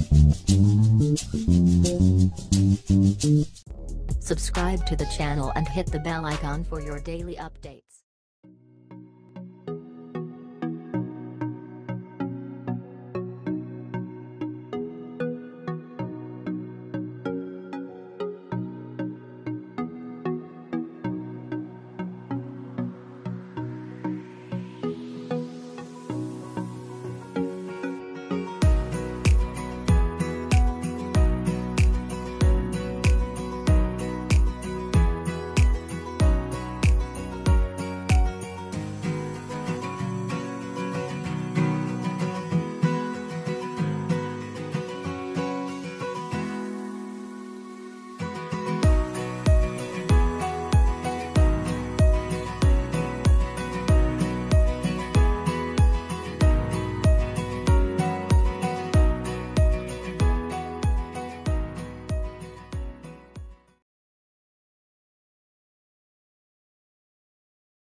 Subscribe to the channel and hit the bell icon for your daily updates.